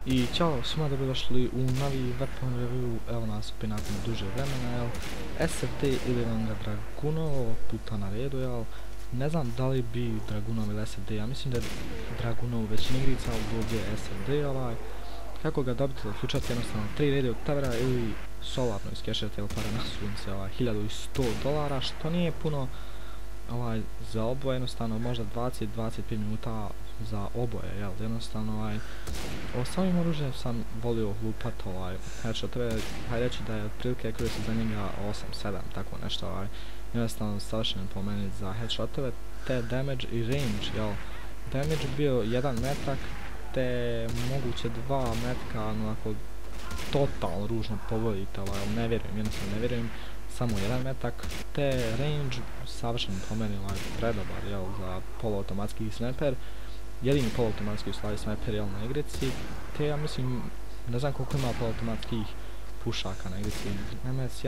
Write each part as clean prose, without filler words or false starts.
I ćao svima, dobrodošli u novi weapon review. Evo nas opet nakon duže vremena, jel? SFD ili vam ga Dragunov puta na redu, jel? Ne znam da li bi Dragunov ili SFD, ja mislim da je Dragunov većina igrica, ali ovdje je SFD, Kako ga dobiti, uključati jednostavno 3 redi od tevera ili solarno iskešete para na sunce, $1100, što nije puno za oboje, jednostavno možda 20-25 minuta za oboje, jel, jednostavno s ovim oružjem sam volio lupat headshotove, hajde reći da je otprilike accuracy za njega 8-7, tako nešto, jednostavno savršen po meni za headshotove, te damage i range, jel, damage bio 1 metak, te moguće 2 metka, no ako totalno ružno pogodite, ne vjerujem, jednostavno ne vjerujem, samo 1 metak, te range savršen po meni predobar, jel, za poluautomatski sniper, jedini poluautomatski sniper, jel, na igrici, te ja mislim, ne znam koliko ima poluautomatskih pušaka na igrici, MS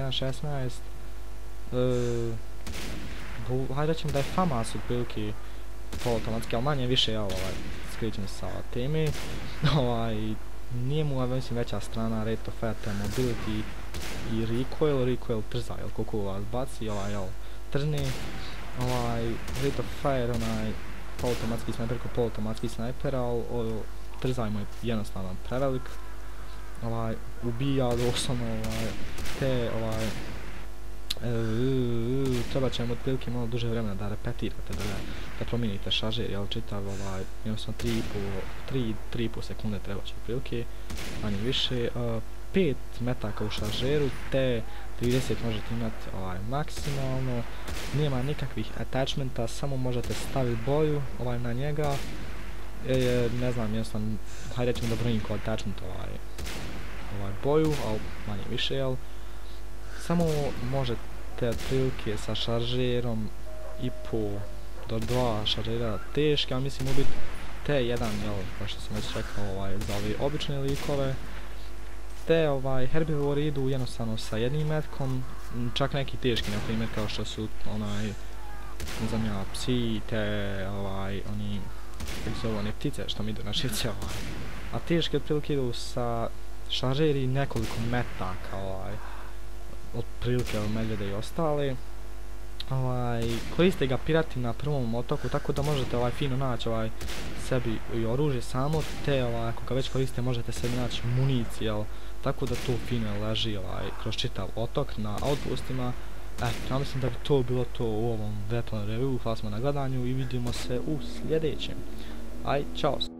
1.16, hajde rećem da je FAMAS otprilike poluautomatski, ali manje više, jel, skričem sa teme, nije mu, mislim, veća strana, rate of fire, mobility i recoil trza, jel, koliko vas baci, jel, trzni, rate of fire, poluautomatski sniper ko poluautomatski sniper, ali trzaj mu je jednostavno prevelik, ubija doslovno, te, treba će vam otprilike malo duže vremena da repetirate, da promijenite šaržer, jel, čitav, jednostavno 3,5 sekunde treba će otprilike, manje više, 5 metaka u šaržeru, te 30 možete imati maksimalno, nema nikakvih attachmenta, samo možete staviti boju na njega, ne znam, jednostavno, hajde rećemo da brojim kao attachment boju, ali manje više, jel, samo možete otprilike sa šaržerom i po do 2 šaržera teške, a mislim ubiti T1, jel, kao što sam već rekao, za ove obične likove, te herbivori idu jednostavno sa jednim metkom, čak neki teški, na primjer, kao što su ne znam ja, psi, te oni, kako su one ptice što mi idu na šivce, a teški otprilike idu sa šaržeri nekoliko metaka, otprilike medvjede i ostale, koriste ga pirati na prvom otoku, tako da možete fino naći sebi i oružje samo, te ako ga već koriste možete sebi naći municiju, jel, tako da to fino leži kroz čitav otok na outpostima. Ja mislim da bi to bilo to u ovom weapon review, hvala na gledanju i vidimo se u sljedećem. Ćao!